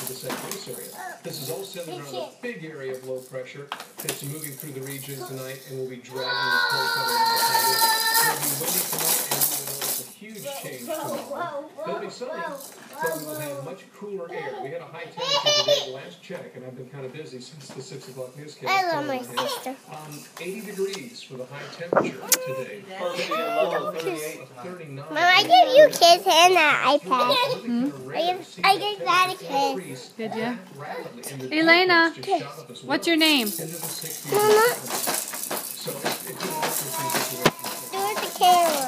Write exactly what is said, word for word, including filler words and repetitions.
the Central East area. This is all centered around a big area of low pressure that's moving through the region tonight and will be dragging the cold front behind it. It will be windy tonight, and we will notice a huge change tomorrow. It'll be sunny, but we will have much cooler air. We had a high temperature today at the last check, and I've been kind of busy since the six o'clock newscast. I love my sister. Um, eighty degrees for the high temperature today. thirty-nine. Mom, I give you kids and that iPad. Hmm? I give, I give that a kiss. Did you? Elayna, what's your name? Mama, do it the camera.